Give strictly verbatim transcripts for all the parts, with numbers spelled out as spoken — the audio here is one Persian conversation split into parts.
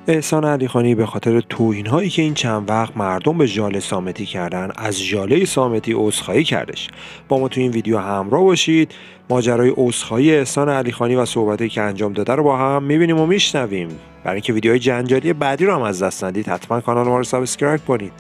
احسان علیخانی به خاطر توهین‌هایی که این چند وقت مردم به ژاله صامتی کردن از ژاله صامتی عذرخواهی کردش. با ما تو این ویدیو همراه باشید. ماجرای عذرخواهی احسان علیخانی و صحبتی که انجام داده رو با هم می‌بینیم و میشنویم. برای اینکه ویدیوهای جنجالی بعدی رو هم از دست ندید حتما کانال ما رو سابسکرایب کنید.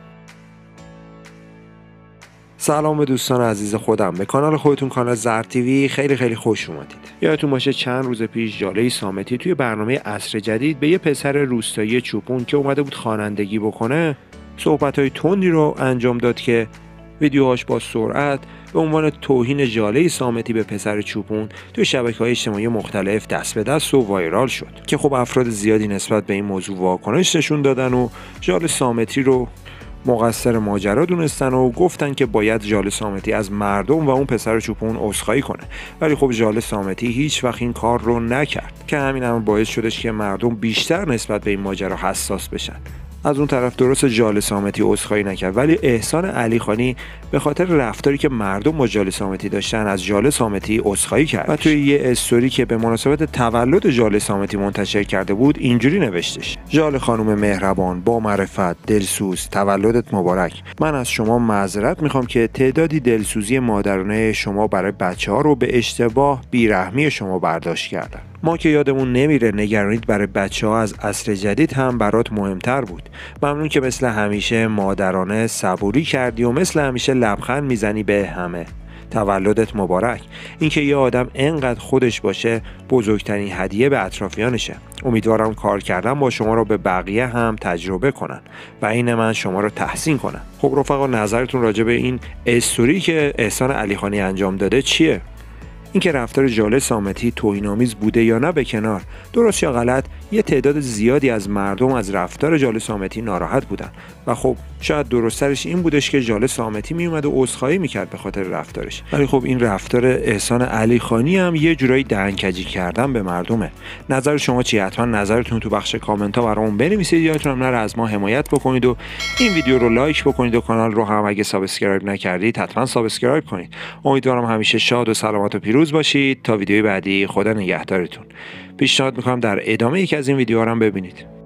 سلام به دوستان عزیز خودم، به کانال خودتون کانال زرد تیوی خیلی خیلی خوش اومدید. یادتون باشه چند روز پیش ژاله صامتی توی برنامه عصر جدید به یه پسر روستایی چوپون که اومده بود خوانندگی بکنه صحبت‌های تندی رو انجام داد که ویدیوهاش با سرعت به عنوان توهین ژاله صامتی به پسر چوپون توی شبکه‌های اجتماعی مختلف دست به دست و وایرال شد که خب افراد زیادی نسبت به این موضوع واکنش نشون دادن و ژاله صامتی رو مقصر ماجرا دونستن و گفتن که باید ژاله صامتی از مردم و اون پسر چوپون عذرخواهی کنه، ولی خب ژاله صامتی هیچ وقت این کار رو نکرد که همین هم باعث شدش که مردم بیشتر نسبت به این ماجرا حساس بشن. از اون طرف درست ژاله صامتی عذرخواهی نکرد، ولی احسان علیخانی به خاطر رفتاری که مردم با ژاله صامتی داشتن از ژاله صامتی عذرخواهی کرد و توی یه استوری که به مناسبت تولد ژاله صامتی منتشر کرده بود اینجوری نوشتش: ژاله خانم مهربان، با معرفت، دلسوز، تولدت مبارک. من از شما معذرت میخوام که تعدادی دلسوزی مادرانه شما برای بچه‌ها رو به اشتباه بیرحمی شما برداشت کردن. ما که یادمون نمیره نگرانیت برای بچه‌ها از عصر جدید هم برات مهمتر بود. ممنون که مثل همیشه مادرانه صبوری کردی و مثل همیشه لبخند میزنی به همه. تولدت مبارک. اینکه یه آدم انقدر خودش باشه بزرگترین هدیه به اطرافیانشه. امیدوارم کار کردن با شما رو به بقیه هم تجربه کنن و این من شما رو تحسین کنن. خب رفقا، نظرتون راجع به این استوری که احسان علیخانی انجام داده چیه؟ اینکه رفتار ژاله صامتی توهین‌آمیز بوده یا نه به کنار، درست یا غلط یه تعداد زیادی از مردم از رفتار ژاله صامتی ناراحت بودن و خب شاید درست‌ترش این بودش که ژاله صامتی میومد و عذرخواهی میکرد به خاطر رفتارش، ولی خب این رفتار احسان علیخانی هم یه جورایی دهن‌کجی کردن به مردمه. نظر شما چیه؟ حتما نظرتون تو بخش کامنت‌ها برامون بنویسید. یادتون نره از ما حمایت بکنید و این ویدیو رو لایک بکنید و کانال رو هم اگه سابسکرایب نکردید حتما سابسکرایب کنید. امیدوارم همیشه شاد و سلامت و پیروز باشید. تا ویدیوی بعدی، خدا نگهدارتون. پیشنهاد میکنم در ادامه یکی از این ویدیوها رو هم ببینید.